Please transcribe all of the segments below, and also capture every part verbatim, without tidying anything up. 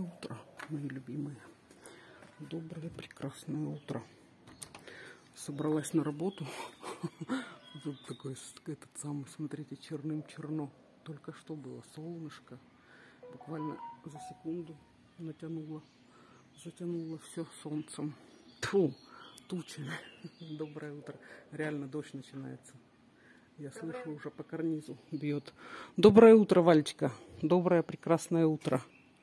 утро, мои любимые. Доброе, прекрасное утро. Собралась на работу. Тут такой, этот самый, смотрите, черным-черно. Только что было солнышко. Буквально за секунду натянуло, затянуло все солнцем. Тьфу, тучами. Доброе утро. Реально дождь начинается. Я Доброе... слышу, уже по карнизу бьет. Доброе утро, Валечка. Доброе, прекрасное утро.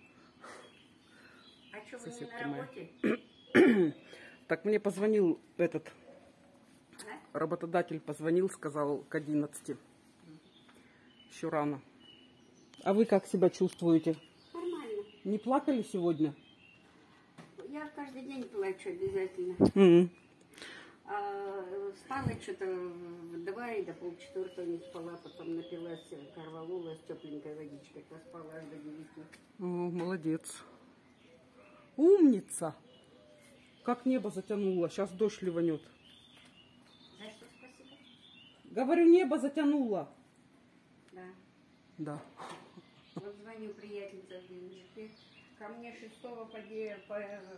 А что, вы не на работе? Так мне позвонил этот а? работодатель, позвонил, сказал к одиннадцати. Еще рано. А вы как себя чувствуете? Нормально. Не плакали сегодня? Я каждый день плачу обязательно. Mm-hmm. А, спала что-то в два и до полчетвертого не спала, потом напилась корвалола с тепленькой водичкой, поспала аж до девяти. О, молодец. Умница. Как небо затянуло, сейчас дождь ливанет. За что спасибо? Говорю, небо затянуло. Да. Да. Вот звоню приятельница в Геленджике. Ко мне шестого по, по,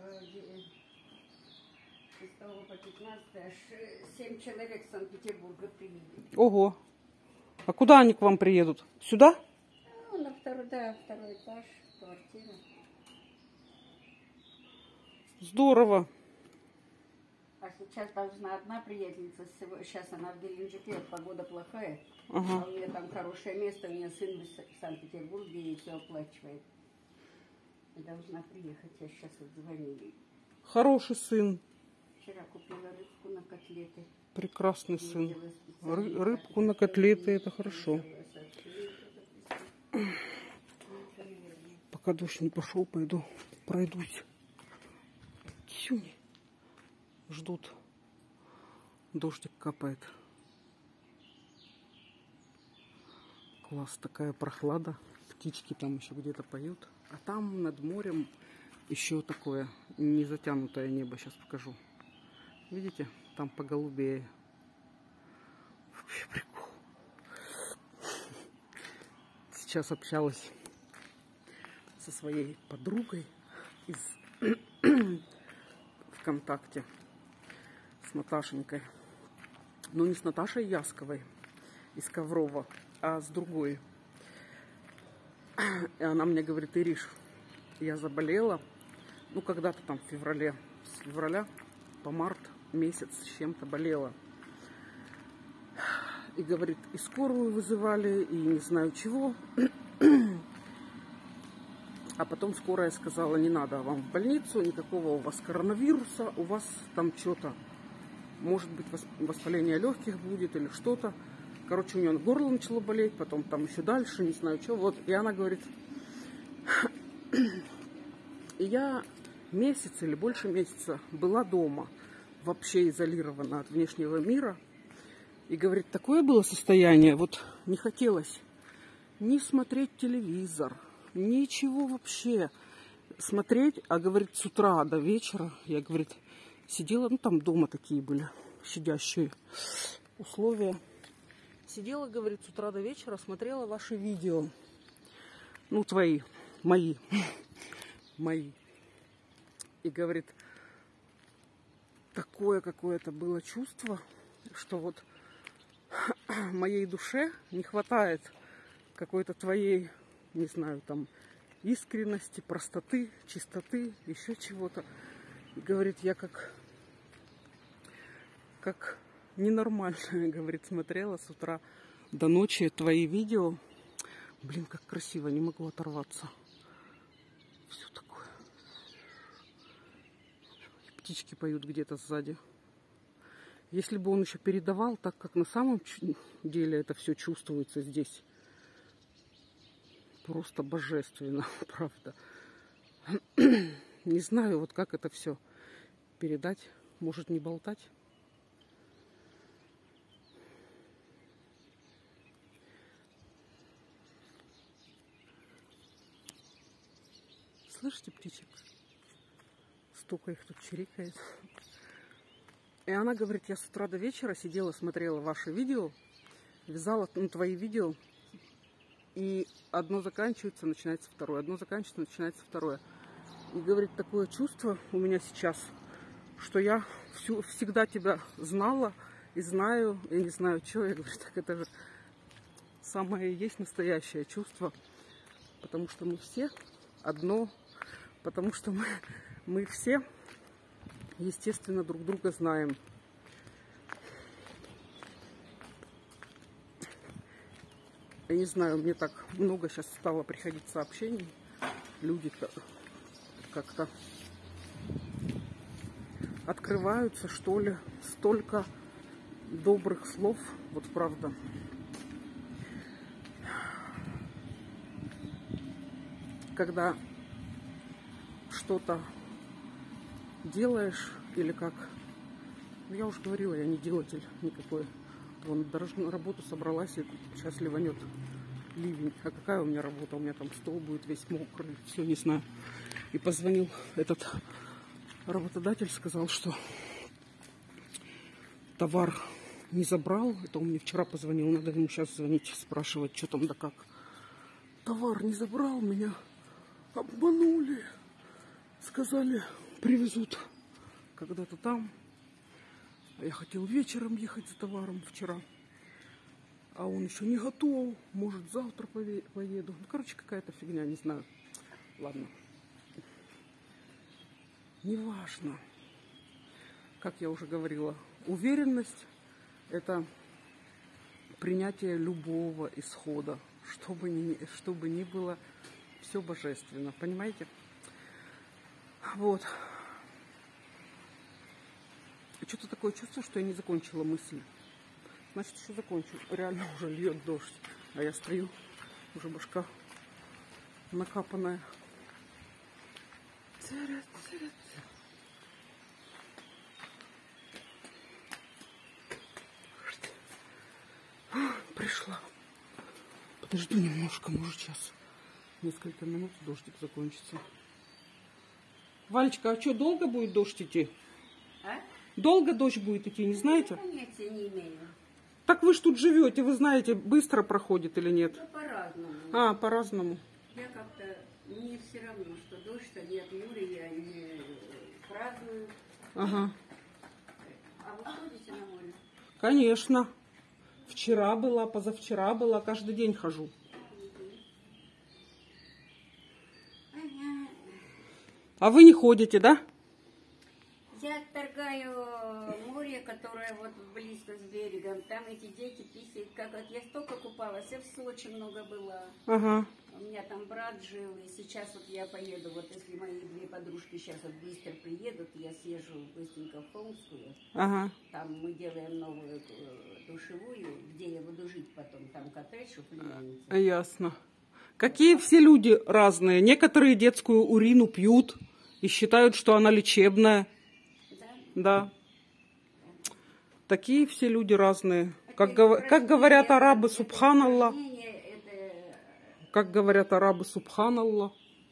шестого по пятнадцатое аж семь человек с Санкт-Петербурга приедет. Ого. А куда они к вам приедут? Сюда? Ну, на второй, да, второй этаж, квартира. Здорово. А сейчас должна одна приятельница, сейчас она в Геленджике, погода плохая, Ага. а у нее там хорошее место, у нее сын в Санкт-Петербурге и все оплачивает. И должна приехать, я сейчас вот звоню. Хороший сын. Вчера купила рыбку на котлеты. Прекрасный сын. Ры рыбку на котлеты, это хорошо. Пока дождь не пошел, пойду пройдусь. Тюни. Ждут. Дождик капает. Класс, такая прохлада. Птички там еще где-то поют. А там над морем еще такое незатянутое небо. Сейчас покажу. Видите? Там поголубее. Вообще прикол. Сейчас общалась со своей подругой из ВКонтакте. С Наташенькой. Ну, не с Наташей Ясковой из Коврова, а с другой. И она мне говорит: Ириш, я заболела, ну, когда-то там в феврале, с февраля по март месяц с чем-то болела. И говорит, и скорую вызывали, и не знаю чего. А потом скорая сказала, не надо вам в больницу, никакого у вас коронавируса, у вас там что-то, может быть, воспаление легких будет или что-то. Короче, у нее горло начало болеть, потом там еще дальше, не знаю что. Вот, и она говорит, и я месяц или больше месяца была дома, вообще изолирована от внешнего мира. И говорит, такое было состояние, вот не хотелось ни смотреть телевизор, ничего вообще смотреть. А говорит, с утра до вечера, я, говорит, сидела, ну там дома такие были щадящие условия. Сидела, говорит, с утра до вечера, смотрела ваши видео. Ну, твои, мои, мои. И говорит, такое какое-то было чувство, что вот моей душе не хватает какой-то твоей, не знаю, там, искренности, простоты, чистоты, еще чего-то. И говорит, я как, как ненормальная, говорит, смотрела с утра до ночи твои видео. Блин, как красиво, не могу оторваться. Все такое. И птички поют где-то сзади. Если бы он еще передавал так, как на самом деле это все чувствуется здесь. Просто божественно, правда. Не знаю, вот как это все передать. Может, не болтать? Слышите птичек? Столько их тут чирикает. И она говорит, я с утра до вечера сидела, смотрела ваши видео, вязала, ну, твои видео. И одно заканчивается, начинается второе. Одно заканчивается, начинается второе. И говорит, такое чувство у меня сейчас, что я всю, всегда тебя знала и знаю, я не знаю, что. Я говорю, так это же самое и есть настоящее чувство, потому что мы все одно, потому что мы, мы все, естественно, друг друга знаем. Я не знаю, мне так много сейчас стало приходить сообщений. Люди как-то открываются, что ли. Столько добрых слов. Вот правда. Когда что-то делаешь или как... Ну, я уже говорила, я не делатель никакой. Вон, дорожную работу собралась, и сейчас ливанет ливень. А какая у меня работа? У меня там стол будет весь мокрый, все не знаю. И позвонил этот работодатель, сказал, что товар не забрал. Это он мне вчера позвонил, надо ему сейчас звонить, спрашивать, что там да как. Товар не забрал, меня обманули. Сказали, привезут когда-то там. Я хотел вечером ехать за товаром вчера, а он еще не готов. Может, завтра поеду. Ну, короче, какая-то фигня, не знаю. Ладно. Неважно. Как я уже говорила, уверенность – это принятие любого исхода. Что бы ни, что бы ни было, все божественно. Понимаете? Вот. Что-то такое чувство, что я не закончила мысль. Значит, еще закончу. Реально уже льет дождь. А я стою, уже башка накапанная. Пришла. Подожду немножко, может сейчас несколько минут дождик закончится. Валечка, а что, долго будет дождь идти? А? Долго дождь будет идти, не знаете? Понятия не имею. Так вы ж тут живете, вы знаете, быстро проходит или нет? Ну, по-разному. А, по-разному. Я как-то, мне все равно, что дождь, а нет Юры, я не праздную. Ага. А вы ходите на море? Конечно. Вчера была, позавчера была, каждый день хожу. Ага. А вы не ходите, да? Я отторгаю море, которое вот близко с берегом. Там эти дети писают, как вот я столько купалась, я в Сочи много была. Ага. У меня там брат жил, и сейчас вот я поеду, вот если мои две подружки сейчас вот быстро приедут, я съезжу быстренько в Холмскую. Ага. Там мы делаем новую э, душевую, где я буду жить потом, там коттедж у племянницы. Ясно. Какие все люди разные. Некоторые детскую урину пьют и считают, что она лечебная. Да? Да. Такие все люди разные. Как, гов... как говорят арабы, субханаллах. Как говорят арабы, субханаллах.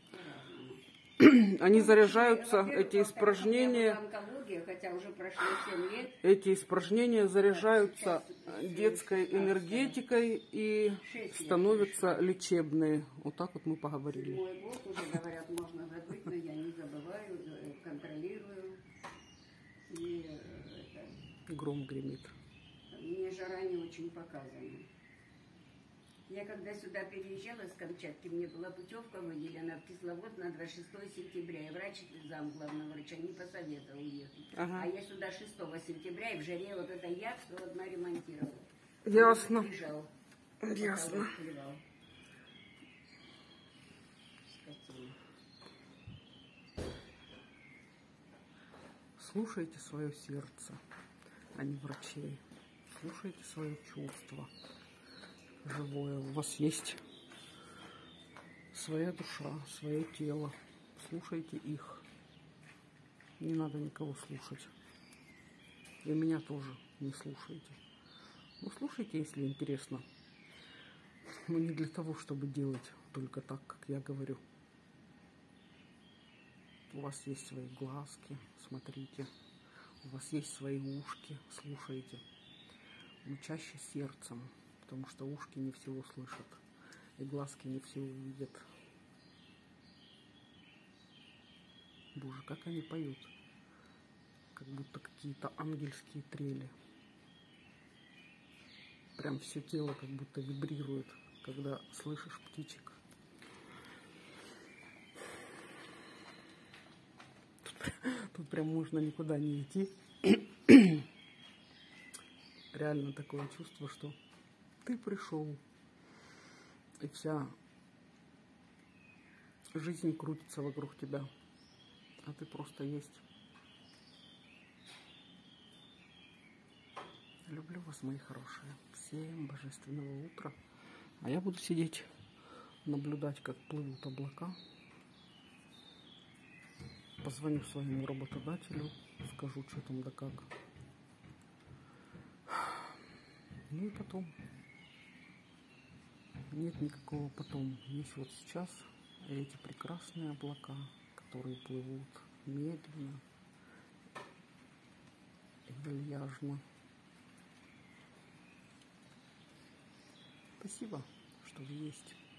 Они заряжаются, эти испражнения, хотя уже прошло семь лет. Эти испражнения заряжаются детской энергетикой и становятся лечебные. Вот так вот мы поговорили. Мой год уже говорят, можно забыть, но я не забываю, контролирую. И это... Гром гремит. Мне жара не очень показана. Я когда сюда переезжала с Камчатки, мне была путевка выделена в Кисловод на двадцать шестое сентября. И врач, зам главного врача, не посоветовал ехать. Ага. А я сюда шестого сентября, и в жаре вот это я все одна ремонтировала. Ясно. Лежал, Ясно. Слушайте свое сердце, а не врачей. Слушайте свое чувство живое. У вас есть своя душа, свое тело. Слушайте их. Не надо никого слушать. И меня тоже не слушайте. Ну, слушайте, если интересно. Но не для того, чтобы делать только так, как я говорю. У вас есть свои глазки, смотрите. У вас есть свои ушки, слушайте. Но чаще сердцем. Потому что ушки не все услышат, и глазки не все увидят. Боже, как они поют. Как будто какие-то ангельские трели. Прям все тело как будто вибрирует, когда слышишь птичек. Тут, тут прям можно никуда не идти. Реально такое чувство, что ты пришел, и вся жизнь крутится вокруг тебя, а ты просто есть. Люблю вас, мои хорошие. Всем божественного утра. А я буду сидеть, наблюдать, как плывут облака. Позвоню своему работодателю, скажу, что там да как. Ну и потом. Нет никакого потом. Есть вот сейчас эти прекрасные облака, которые плывут медленно и вальяжно. Спасибо, что вы есть.